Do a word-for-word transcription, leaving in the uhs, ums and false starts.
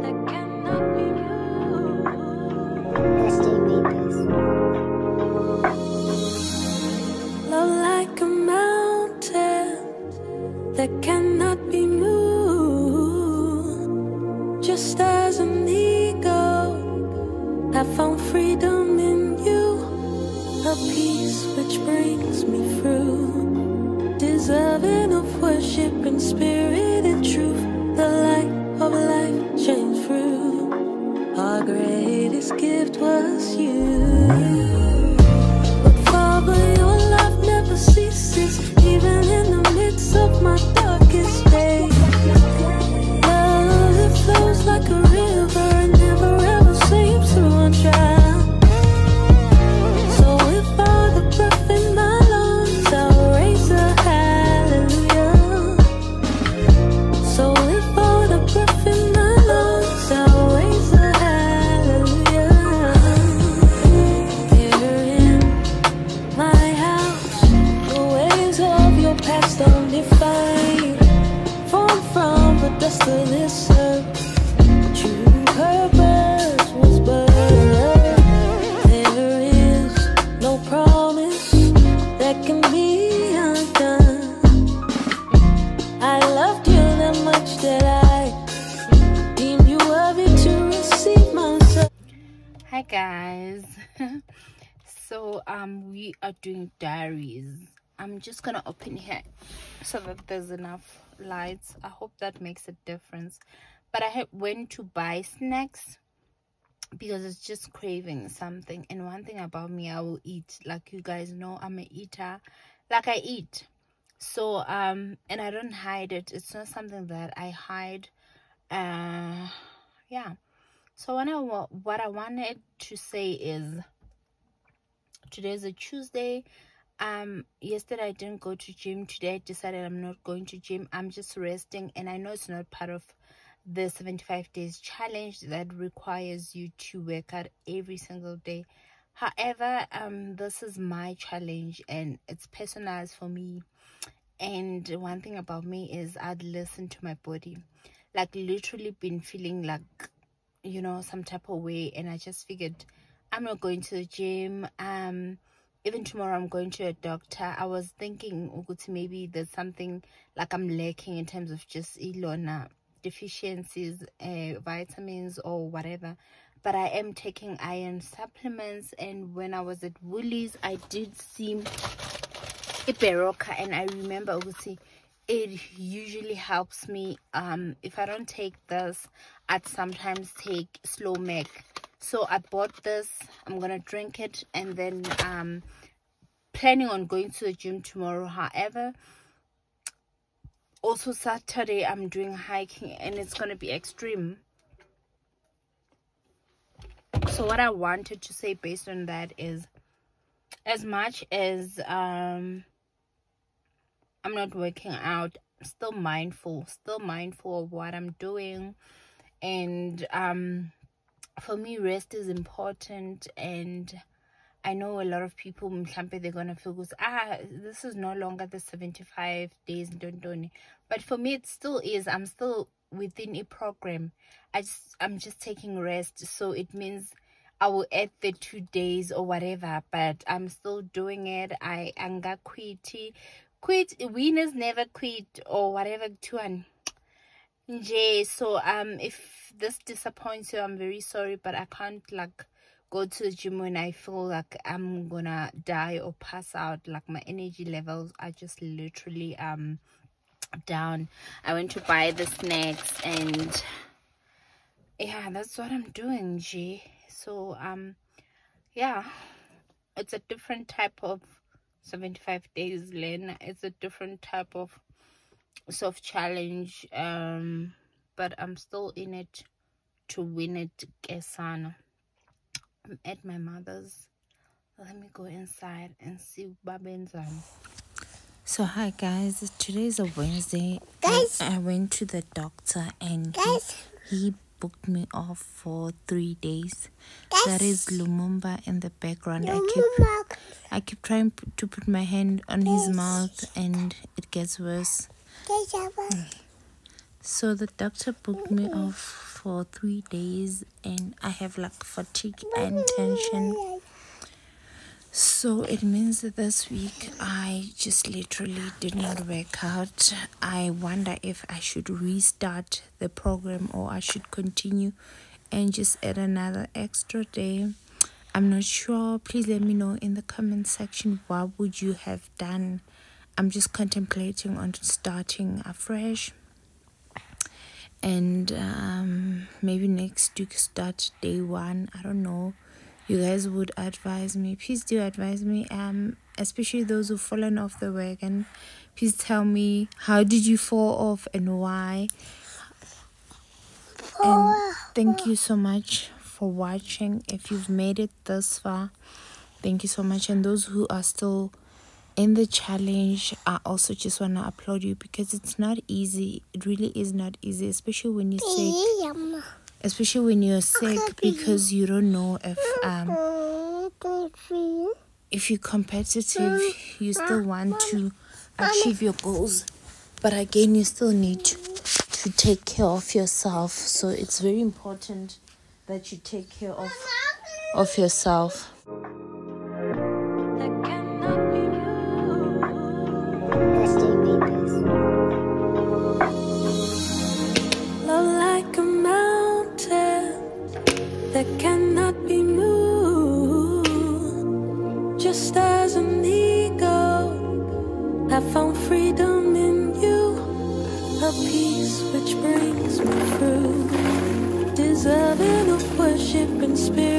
Love like a mountain that cannot be moved. Just as an eagle, I found freedom in you, a peace which brings me through, deserving of worship in spirit and truth. The light of life shines through. Our greatest gift was you. But Father, your love never ceases, even in the midst of my darkest days. Love that flows like a river and never ever seems to run dry. So if all the breath in my lungs, I'll raise a hallelujah. So if all the breath in my lungs, I'll raise a hallelujah. Here in my house, the ways of your past don't define you. Formed from the dust of this earth, true purpose was birthed. There is no promise that can be undone. I loved you that much that I deemed you worthy to receive myself. Hi guys. So um we are doing diaries. I'm just gonna open here so that there's enough lights. I hope that makes a difference. But I had went to buy snacks because it's just craving something. And one thing about me, I will eat. Like you guys know, I'm an eater. Like I eat. So um and I don't hide it. It's not something that I hide. Uh yeah. So when I wa- what I wanted to say is, today's a Tuesday. Um yesterday I didn't go to gym. Today I decided I'm not going to gym. I'm just resting, and I know it's not part of the seventy-five days challenge that requires you to work out every single day. However, um this is my challenge and it's personalized for me. And one thing about me is I'd listen to my body. Like literally been feeling like, you know, some type of way, and I just figured I'm not going to the gym. Um even tomorrow I'm going to a doctor. I was thinking ukuthi maybe there's something like I'm lacking in terms of just ilona deficiencies, uh, vitamins or whatever, but I am taking iron supplements. And when I was at Woolies, I did see a Beroka, and I remember ukuthi it usually helps me. Um if I don't take this, I'd sometimes take Slow Mac. So I bought this. I'm gonna drink it, and then um planning on going to the gym tomorrow. However, also Saturday I'm doing hiking, and it's gonna be extreme. So what I wanted to say based on that is, as much as um I'm not working out, I'm still mindful, still mindful of what I'm doing. And um for me, rest is important. And I know a lot of people, they're gonna feel good, ah, this is no longer the seventy-five days, don't don't. But for me, it still is. I'm still within a program. I just I'm just taking rest, so it means I will add the two days or whatever, but I'm still doing it. I anga quitty quit winners never quit or whatever to an J. So um if this disappoints you, I'm very sorry, but I can't like go to the gym when I feel like I'm gonna die or pass out. Like my energy levels are just literally um down. I went to buy the snacks, and yeah, that's what I'm doing, G. So um yeah, it's a different type of seventy-five days, Len. It's a different type of self challenge, um but I'm still in it to win it. Kesana, I'm at my mother's. Let me go inside and see Babenzan. So hi guys, today is a Wednesday. Guys, I, I went to the doctor, and guys, he, he booked me off for three days. Guys, that is Lumumba in the background. Lumumba. I keep I keep trying to put my hand on his mouth, and it gets worse. So the doctor booked me off for three days and I have like fatigue and tension. So it means that this week I just literally did not work out. I wonder if I should restart the program or I should continue and just add another extra day. I'm not sure. Please let me know in the comment section, what would you have done? I'm just contemplating on starting afresh. And um, maybe next week start day one. I don't know. You guys would advise me. Please do advise me. Um, especially those who've fallen off the wagon. Please tell me, how did you fall off and why? And thank you so much for watching. If you've made it this far, thank you so much. And those who are still in the challenge, I also just want to applaud you, because it's not easy. It really is not easy, especially when you're sick. Especially when you're sick, because you don't know if um if you're competitive, you still want to achieve your goals, but again, you still need to, to take care of yourself. So it's very important that you take care of of yourself. That cannot be moved. Just as an eagle, I found freedom in you, a peace which brings me through, deserving of worship and spirit.